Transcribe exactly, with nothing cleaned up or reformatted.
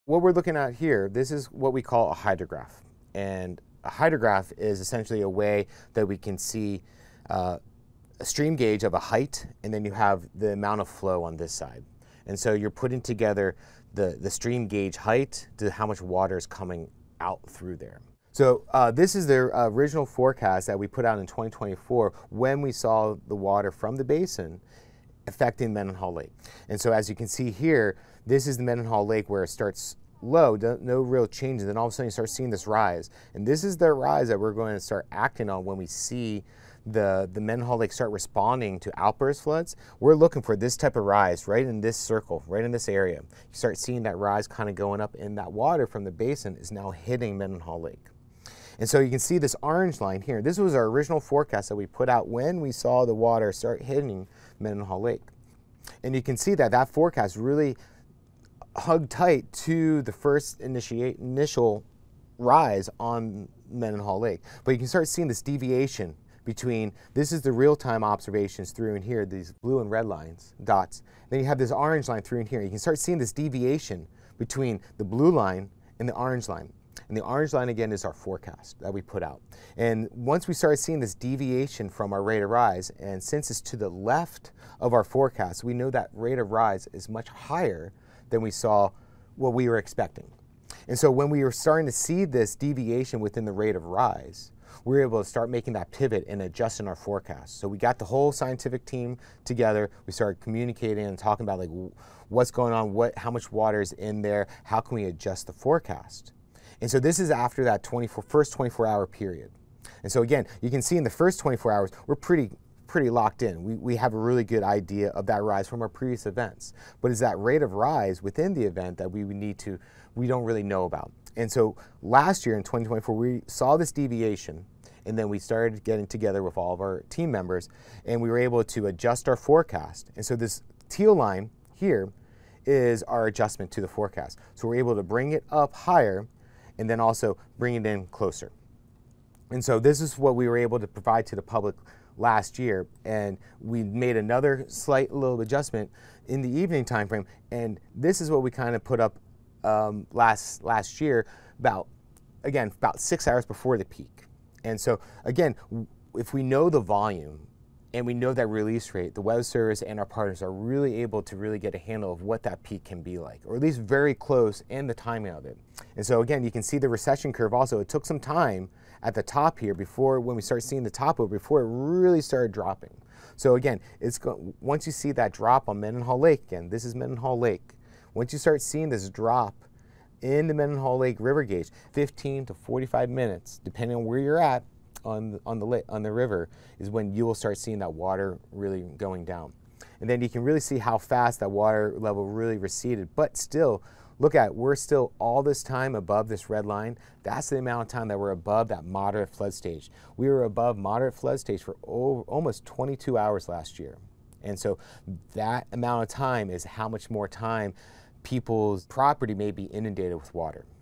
What we're looking at here, this is what we call a hydrograph. And a hydrograph is essentially a way that we can see uh, a stream gauge of a height, and then you have the amount of flow on this side. And so you're putting together the, the stream gauge height to how much water is coming out through there. So uh, this is the uh, original forecast that we put out in twenty twenty-four when we saw the water from the basin affecting Mendenhall Lake. And so as you can see here, this is the Mendenhall Lake where it starts low, no real change, and then all of a sudden you start seeing this rise. And this is the rise that we're going to start acting on when we see the, the Mendenhall Lake start responding to outburst floods. We're looking for this type of rise right in this circle, right in this area. You start seeing that rise kind of going up, and that water from the basin is now hitting Mendenhall Lake. And so you can see this orange line here. This was our original forecast that we put out when we saw the water start hitting Mendenhall Lake. And you can see that that forecast really hugged tight to the first initiate, initial rise on Mendenhall Lake. But you can start seeing this deviation between, this is the real-time observations through in here, these blue and red lines, dots. Then you have this orange line through in here. You can start seeing this deviation between the blue line and the orange line. And the orange line, again, is our forecast that we put out. And once we started seeing this deviation from our rate of rise, and since it's to the left of our forecast, we know that rate of rise is much higher than we saw what we were expecting. And so when we were starting to see this deviation within the rate of rise, we were able to start making that pivot and adjusting our forecast. So we got the whole scientific team together. We started communicating and talking about like what's going on, what, how much water is in there, how can we adjust the forecast. And so this is after that twenty-four, first twenty-four hour period. And so again, you can see in the first twenty-four hours, we're pretty pretty locked in. We, we have a really good idea of that rise from our previous events. But it's that rate of rise within the event that we would need to, we don't really know about. And so last year in twenty twenty-four, we saw this deviation, and then we started getting together with all of our team members, and we were able to adjust our forecast. And so this teal line here is our adjustment to the forecast. So we're able to bring it up higher and then also bring it in closer. And so this is what we were able to provide to the public last year, and we made another slight little adjustment in the evening time frame, and this is what we kind of put up um, last last year, about again about six hours before the peak. And so again, if we know the volume and we know that release rate, the Weather Service and our partners are really able to really get a handle of what that peak can be like, or at least very close, and the timing of it. And so again, you can see the recession curve also. It took some time at the top here before, when we start seeing the top over, before it really started dropping. So again, it's go once you see that drop on Mendenhall Lake, again, this is Mendenhall Lake. Once you start seeing this drop in the Mendenhall Lake river gauge, fifteen to forty-five minutes, depending on where you're at on the, on the lake, on the river, is when you will start seeing that water really going down. And then you can really see how fast that water level really receded. But still, look at, we're still all this time above this red line. That's the amount of time that we're above that moderate flood stage. We were above moderate flood stage for over, almost twenty-two hours last year. And so that amount of time is how much more time people's property may be inundated with water.